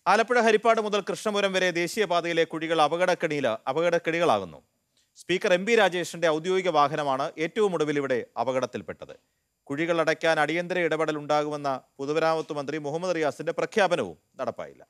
ആലപ്പുഴ ഹരിപ്പാട് മുതൽ കൃഷ്ണപുരം വരെ ദേശീയപാതയിലെ കുഴികൾ അപകടക്കെണികളാകുന്നു. സ്പീക്കർ എം പി രാജേഷിന്റെ ഔദ്യോഗിക വാഹനമാണ് ഏറ്റവും ഒടുവിൽ ഇവിടെ അപകടത്തിൽപ്പെട്ടത്. കുഴികൾ അടയ്ക്കാൻ അടിയന്തര ഇടപെടൽ ഉണ്ടാകുമെന്ന പൊതുമരാമത്ത് മന്ത്രി മുഹമ്മദ് റിയാസിന്റെ പ്രഖ്യാപനവും നടപ്പായില്ല.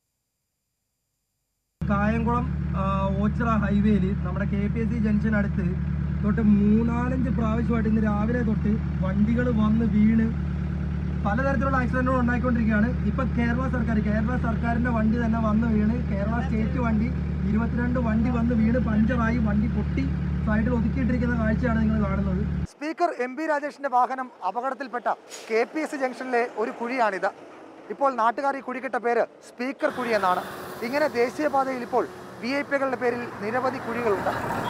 കായംകുളം ഓച്ചിറ ഹൈവേയിൽ നമ്മുടെ KPSC ജംഗ്ഷൻ അടുത്ത് തൊട്ട് 3-4 പ്രാവശ്യമായിട്ട് ഇന്ന് രാവിലെ തൊട്ട് വണ്ടികൾ വന്ന് വീണ് പലതരത്തിലുള്ള ആക്സിഡന്റുകൾ ഉണ്ടായിക്കൊണ്ടിരിക്കുകയാണ്. ഇപ്പം കേരള സർക്കാരിൻ്റെ വണ്ടി തന്നെ വന്ന് വീണ്, കേരള സ്റ്റേറ്റ് വണ്ടി 22 വണ്ടി വന്ന് വീണ് പഞ്ചറായി, വണ്ടി പൊട്ടി സൈഡിൽ ഒതുക്കിയിട്ടിരിക്കുന്ന കാഴ്ചയാണ് നിങ്ങൾ കാണുന്നത്. സ്പീക്കർ എം പി രാജേഷിന്റെ വാഹനം അപകടത്തിൽപ്പെട്ട KPSC ജംഗ്ഷനിലെ ഒരു കുഴിയാണിത്. ഇപ്പോൾ നാട്ടുകാർ ഈ കുഴിക്കിട്ട പേര് സ്പീക്കർ കുഴി എന്നാണ്. ഇങ്ങനെ ദേശീയപാതയിൽ ഇപ്പോൾ VIP-കളുടെ പേരിൽ നിരവധി കുഴികളുണ്ട്.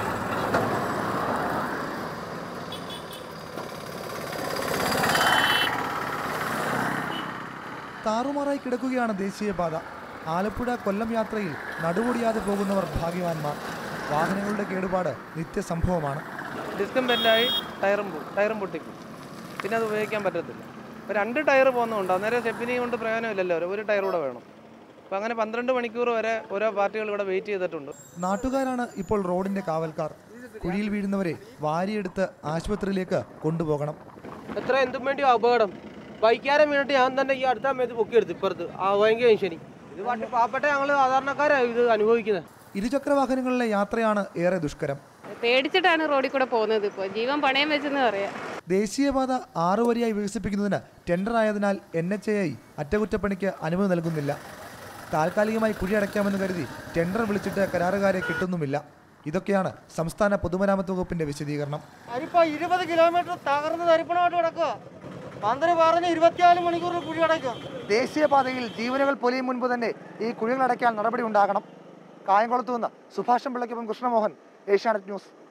താറുമാറായി കിടക്കുകയാണ് ദേശീയപാത. ആലപ്പുഴ കൊല്ലം യാത്രയിൽ നടുവൊടിയാതെ പോകുന്നവർ ഭാഗ്യവാന്മാർ. വാഹനങ്ങളുടെ കേടുപാട് നിത്യസംഭവമാണ്. ഡിസ്കും ബെൻഡായി ടയറും പൊട്ടിക്കും, പിന്നെ അത് ഉപയോഗിക്കാൻ പറ്റത്തില്ല. ഇപ്പോൾ 2 ടയർ പോകുന്നുണ്ട്, അന്നേരം സ്റ്റെപ്പിനി കൊണ്ട് പ്രയോജനമില്ലല്ലോ, ഒരു ടയർ കൂടെ വേണം. അപ്പം അങ്ങനെ 12 മണിക്കൂർ വരെ ഓരോ പാർട്ടികൾ ഇവിടെ വെയിറ്റ് ചെയ്തിട്ടുണ്ട്. നാട്ടുകാരാണ് ഇപ്പോൾ റോഡിന്റെ കാവൽക്കാർ. കുഴിയിൽ വീഴുന്നവരെ വാരിയെടുത്ത് ആശുപത്രിയിലേക്ക് കൊണ്ടുപോകണം. എന്തും വേണ്ടിയോ അപകടം. ബൈക്കാരെ വീണിട്ട് ഞാൻ തന്നെ ഈ അടുത്ത സമയത്ത് പൊക്കിയെടുത്തു. ഇപ്പുറത്ത് ഭയങ്കര ടെൻഷനി. ഇത് പാവപ്പെട്ട ഞങ്ങൾ സാധാരണക്കാരാണ് ഇത് അനുഭവിക്കുന്നത്. ഇരുചക്ര വാഹനങ്ങളിലെ യാത്രയാണ് ഏറെ ദുഷ്കരം. പേടിച്ചിട്ടാണ് റോഡിൽ കൂടെ പോകുന്നത്. ഇപ്പോൾ ജീവൻ പണയം വെച്ചെന്ന് പറയാം. ദേശീയപാത 6 വരിയായി വികസിപ്പിക്കുന്നതിന് ടെൻഡർ ആയതിനാൽ NHAI അറ്റകുറ്റപ്പണിക്ക് അനുമതി നൽകുന്നില്ല. താൽക്കാലികമായി കുഴി അടയ്ക്കാമെന്ന് കരുതി ടെൻഡർ വിളിച്ചിട്ട് കരാറുകാരെ കിട്ടുന്നുമില്ല. ഇതൊക്കെയാണ് സംസ്ഥാന പൊതുമരാമത്ത് വകുപ്പിന്റെ വിശദീകരണം. 20 കിലോമീറ്റർ തകർന്ന് തരിപ്പണമായിട്ട് കിടക്കുക. മന്ത്രി പറഞ്ഞ് 24 മണിക്കൂർ കുഴി അടയ്ക്കുക. ദേശീയപാതയിൽ ജീവനുകൾ പൊലിയും മുൻപ് തന്നെ ഈ കുഴികൾ അടയ്ക്കാൻ നടപടി ഉണ്ടാകണം. കായംകുളത്തു നിന്ന് സുഭാഷം പിള്ളയ്ക്കൊപ്പം കൃഷ്ണമോഹൻ, ഏഷ്യാനെറ്റ് ന്യൂസ്.